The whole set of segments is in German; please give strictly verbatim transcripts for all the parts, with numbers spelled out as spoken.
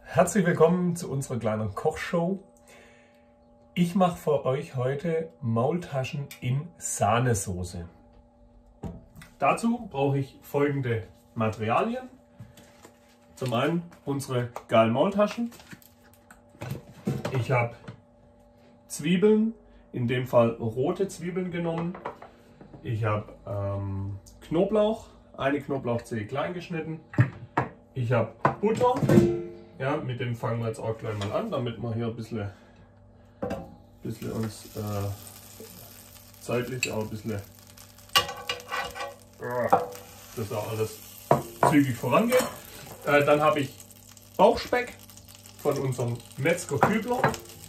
Herzlich willkommen zu unserer kleinen Kochshow. Ich mache für euch heute Maultaschen in Sahnesoße. Dazu brauche ich folgende Materialien. Zum einen unsere geilen Maultaschen. Ich habe Zwiebeln, in dem Fall rote Zwiebeln genommen. Ich habe ähm, Knoblauch, eine Knoblauchzehe klein geschnitten. Ich habe Butter. Ja, mit dem fangen wir jetzt auch gleich mal an, damit wir hier ein bisschen, bisschen uns äh, zeitlich auch ein bisschen äh, dass auch alles zügig vorangeht. Äh, dann habe ich Bauchspeck von unserem Metzger Kübler,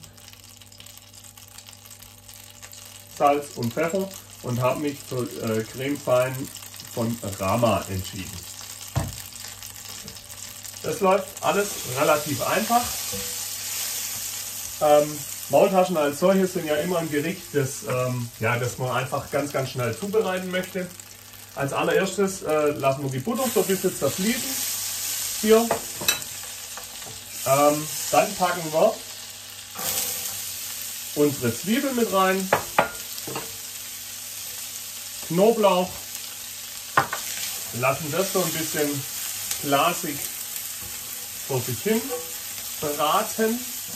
Salz und Pfeffer und habe mich für äh, Creme Fein von Rama entschieden. Das läuft alles relativ einfach. Ähm, Maultaschen als solches sind ja immer ein Gericht, das, ähm, ja, das man einfach ganz, ganz schnell zubereiten möchte. Als allererstes äh, lassen wir die Butter so ein bisschen zerfließen. Hier. Ähm, dann packen wir unsere Zwiebeln mit rein. Knoblauch. Lassen das so ein bisschen glasig vor sich hin braten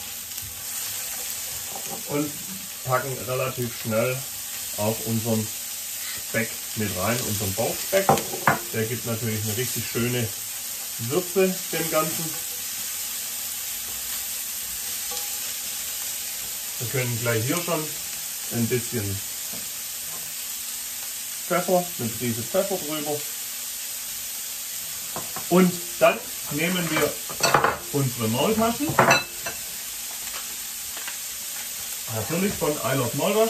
und packen relativ schnell auch unseren Speck mit rein, unseren Bauchspeck. Der gibt natürlich eine richtig schöne Würze dem Ganzen. Wir können gleich hier schon ein bisschen Pfeffer, eine Prise Pfeffer drüber. Und dann nehmen wir unsere Maultaschen, natürlich von I Love Maulwasch.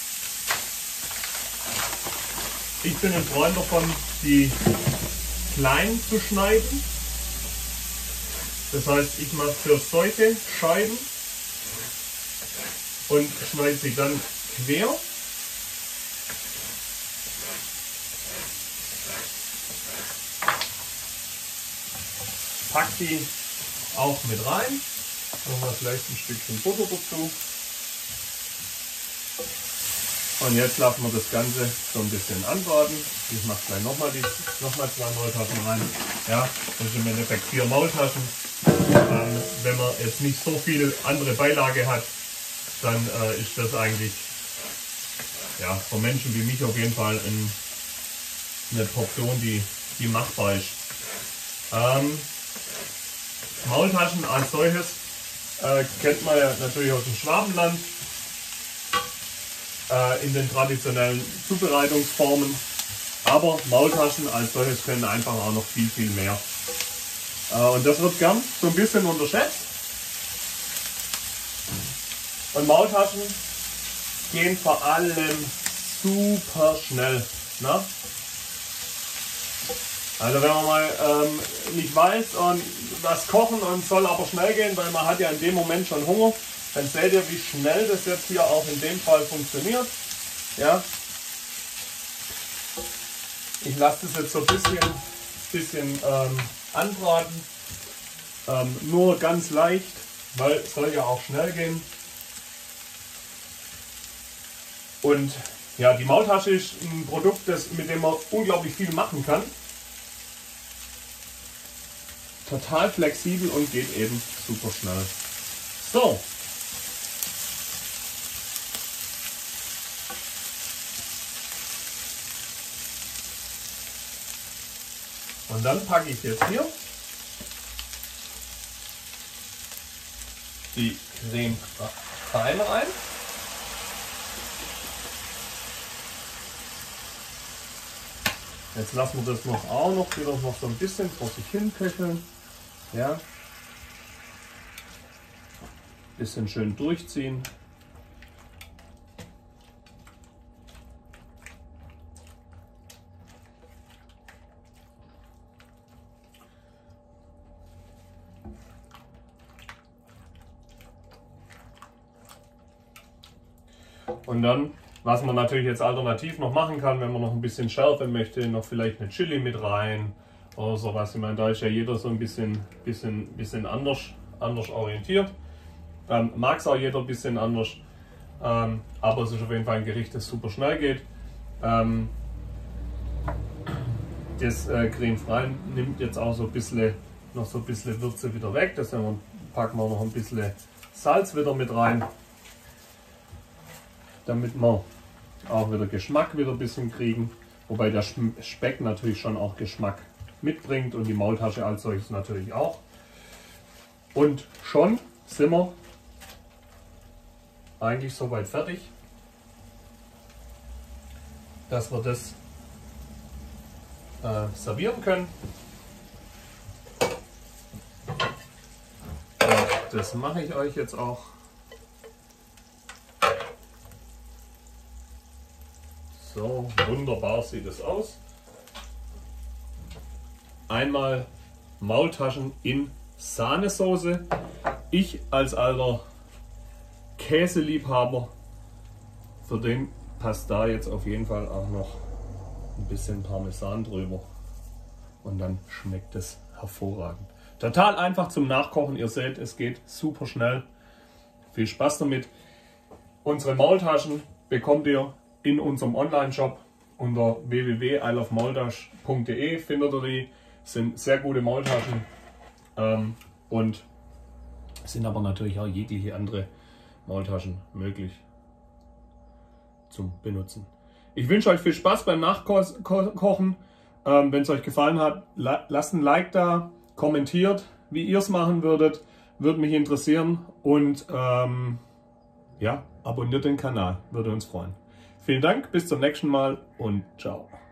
Ich bin ein Freund davon, die klein zu schneiden. Das heißt, ich mache für solche Scheiben und schneide sie dann quer. Pack die auch mit rein. Machen wir vielleicht ein Stückchen Butter dazu. Und jetzt lassen wir das Ganze so ein bisschen anbraten. Ich mache gleich nochmal noch mal zwei Maultaschen rein. Ja, das sind im Endeffekt vier Maultaschen. Ähm, wenn man jetzt nicht so viel andere Beilage hat, dann äh, ist das eigentlich ja, für Menschen wie mich auf jeden Fall ein, eine Portion, die, die machbar ist. Ähm, Maultaschen als solches äh, kennt man ja natürlich aus dem Schwabenland äh, in den traditionellen Zubereitungsformen, aber Maultaschen als solches können einfach auch noch viel, viel mehr. Äh, und das wird gern so ein bisschen unterschätzt. Und Maultaschen gehen vor allem super schnell. Ne? Also wenn man mal ähm, nicht weiß und was kochen und soll aber schnell gehen, weil man hat ja in dem Moment schon Hunger, dann seht ihr, wie schnell das jetzt hier auch in dem Fall funktioniert. Ja. Ich lasse das jetzt so ein bisschen, bisschen ähm, anbraten, ähm, nur ganz leicht, weil es soll ja auch schnell gehen. Und ja, die Maultasche ist ein Produkt, das, mit dem man unglaublich viel machen kann. Total flexibel und geht eben super schnell. So. Und dann packe ich jetzt hier die Creme Fein rein. Jetzt lassen wir das noch auch noch wieder noch so ein bisschen vor sich hin köcheln. Ja. Bisschen schön durchziehen. Und dann, was man natürlich jetzt alternativ noch machen kann, wenn man noch ein bisschen Schärfe möchte, noch vielleicht eine Chili mit rein oder sowas. Ich meine, da ist ja jeder so ein bisschen, bisschen, bisschen anders anders orientiert. Ähm, Mag es auch jeder ein bisschen anders. Ähm, aber es ist auf jeden Fall ein Gericht, das super schnell geht. Ähm, das äh, Creme frei nimmt jetzt auch so ein bisschen, noch so ein bisschen Würze wieder weg. Deswegen packen wir noch ein bisschen Salz wieder mit rein, damit wir auch wieder Geschmack wieder ein bisschen kriegen. Wobei der Speck natürlich schon auch Geschmack mitbringt und die Maultasche als solches natürlich auch. Und schon sind wir eigentlich soweit fertig, dass wir das äh, servieren können. Und das mache ich euch jetzt auch. So, wunderbar sieht es aus. Einmal Maultaschen in Sahnesoße. Ich als alter Käseliebhaber, für den passt da jetzt auf jeden Fall auch noch ein bisschen Parmesan drüber. Und dann schmeckt es hervorragend. Total einfach zum Nachkochen. Ihr seht, es geht super schnell. Viel Spaß damit. Unsere Maultaschen bekommt ihr in unserem Online-Shop unter w w w punkt i love maultasch punkt d e. Findet ihr die. Sind sehr gute Maultaschen ähm, und sind aber natürlich auch jegliche andere Maultaschen möglich zum Benutzen. Ich wünsche euch viel Spaß beim Nachkochen. Ähm, Wenn es euch gefallen hat, la lasst ein Like da, kommentiert, wie ihr es machen würdet, würde mich interessieren und ähm, ja, abonniert den Kanal, würde uns freuen. Vielen Dank, bis zum nächsten Mal und ciao.